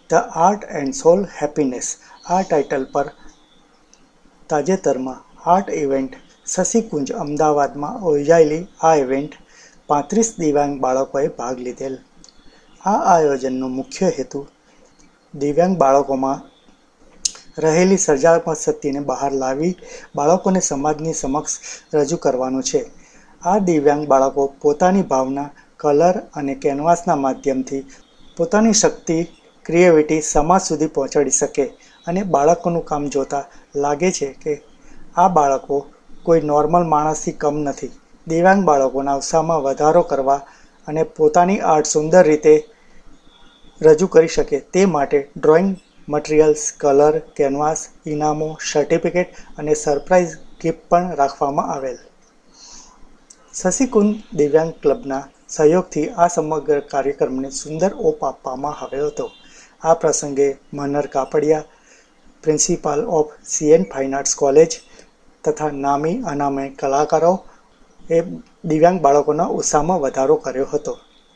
The art and soul happiness આ title પર તાજેતરમાં આર્ટ ઇવેન્ટ શશિકુંજ અમદાવાદમાં યોજાયેલી આ ઇવેન્ટ 35 દિવ્યાંગ બાળકોએ ભાગ લીધેલ। આ આયોજનનો મુખ્ય હેતુ દિવ્યાંગ બાળકોમાં રહેલી સર્જનાત્મક શક્તિને બહાર લાવી બાળકોને સમાજની સમક્ષ રજૂ કરવાનું છે। આ દિવ્યાંગ બાળકો પોતાની ભાવના, કલર અને કેનવાસના માધ્યમથી પોતાની શક્તિ, ક્રિએટિવિટી સમાજ સુધી પહોંચાડી શકે અને બાળકોનું કામ જોતા લાગે છે કે આ બાળકો કોઈ નોર્મલ માણસથી કમ નથી। દિવ્યાંગ બાળકોના ઉત્સાહમાં વધારો કરવા અને પોતાની આર્ટ સુંદર રીતે રજૂ કરી શકે તે માટે ડ્રોઈંગ મટીરિયલ્સ, કલર, કેનવાસ, ઇનામો, સર્ટિફિકેટ અને સરપ્રાઇઝ ગિફ્ટ પણ રાખવામાં આવેલ। શશિકુંજ દિવ્યાંગ ક્લબના સહયોગથી આ સમગ્ર કાર્યક્રમને સુંદર ઓપ આપવામાં આવ્યો હતો। આ પ્રસંગે Manar Kapadia, principal of CN fine arts college તથા નામી અનામી કલાકારો એ દિવ્યાંગ બાળકોના ઉત્સાહમાં વધારો કર્યો હતો।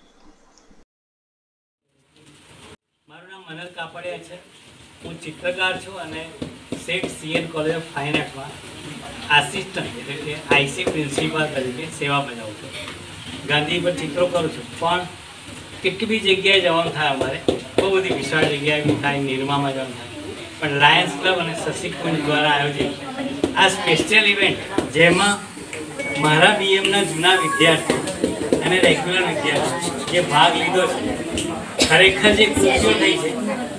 મારું નામ મનર કાપડિયા છે। હું ચિત્રકાર છું અને Seth CN college of fine આર્ટ્સમાં આસિસ્ટન્ટ એટલે કે IC પ્રિન્સિપાલ તરીકે સેવા બજાવું છું। ગાંધી પર ચિત્રો કરું છું, પણ કેટલી બી જગ્યાએ જવાનું થાય, અમારે બહુ બધી વિશાળ જગ્યાએ થાય, નિરમામાં જવાનું થાય, પણ લાયન્સ ક્લબ અને શશિકુંજ દ્વારા આયોજિત આ સ્પેશિયલ ઇવેન્ટ જેમાં મારા BMના જૂના વિદ્યાર્થીઓ અને રેગ્યુલર વિદ્યાર્થીઓ જે ભાગ લીધો છે, ખરેખર જે કૃતિઓ થઈ છે,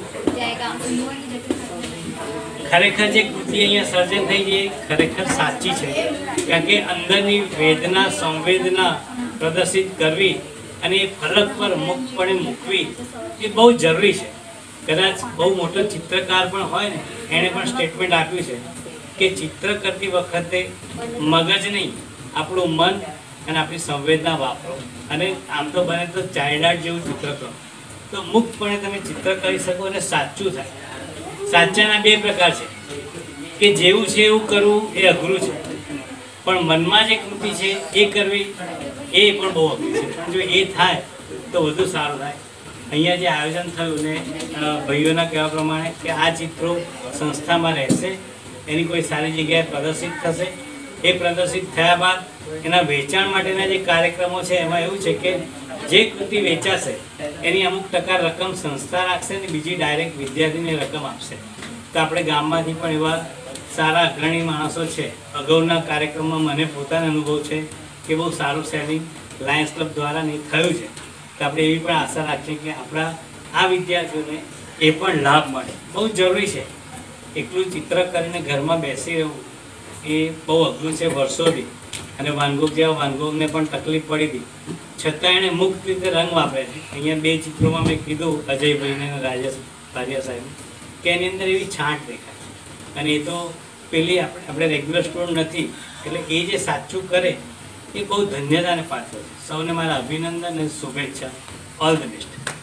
ખરેખર જે કૃતિ અહીંયા સર્જન થઈ છે ખરેખર સાચી છે, કારણ કે અંદરની વેદના, સંવેદના પ્રદર્શિત કરવી અને એ ફલક પર મુક્તપણે મૂકવી એ બહુ જરૂરી છે। કદાચ બહુ મોટો ચિત્રકાર પણ હોય ને, એણે પણ સ્ટેટમેન્ટ આપ્યું છે કે ચિત્ર કરતી વખતે મગજ નહીં, આપણું મન અને આપણી સંવેદના વાપરો, અને આમ તો બને તો ચાઇલ્ડ આર્ટ જેવું ચિત્ર કરો તો મુક્તપણે તમે ચિત્ર કરી શકો અને સાચું થાય। સાચાના બે પ્રકાર છે કે જેવું છે એવું કરવું એ અઘરું છે, પણ મનમાં જે કૃતિ છે એ કરવી એ પણ બહુ અઘરું છે। જો એ થાય તો વધુ સારું થાય। અહીંયા જે આયોજન થયું ને ભાઈઓના કહેવા પ્રમાણે કે આ ચિત્રો સંસ્થામાં રહેશે, એની કોઈ સારી જગ્યાએ પ્રદર્શિત થશે, એ પ્રદર્શિત થયા બાદ એના વેચાણ માટેના જે કાર્યક્રમો છે એમાં એવું છે કે જે કૃતિ વેચાશે એની અમુક ટકા રકમ સંસ્થા રાખશે અને બીજી ડાયરેક્ટ વિદ્યાર્થીને રકમ આપશે। તો આપણે ગામમાંથી પણ એવા સારા અગ્રણી માણસો છે। અગાઉના કાર્યક્રમમાં મને પોતાનો અનુભવ છે કે બહુ સારું સેલિંગ લાયન્સ ક્લબ દ્વારા નહીં થયું છે। તો આપણે એવી પણ આશા રાખીએ કે આપણા આ વિદ્યાર્થીઓને એ પણ લાભ મળે। બહુ જરૂરી છે, એકલું ચિત્ર કરીને ઘરમાં બેસી રહેવું એ બહુ અઘરું છે વર્ષોથી, અને વાનગોગ જેવા વાનગોગને પણ તકલીફ પડી હતી, છતાં એણે મુક્ત રીતે રંગ વાપરે છે। અહીંયા બે ચિત્રોમાં મેં કીધું અજયભાઈને અને રાજેશ ભારિયા સાહેબ કે એની અંદર એવી છાંટ દેખાય, અને એ તો પેલી આપણે રેગ્યુલર સ્ટુડન્ટ નથી, એટલે એ જે સાચું કરે એ બહુ ધન્યતાને પાત્ર છે। સૌને મારા અભિનંદન અને શુભેચ્છા। All the best.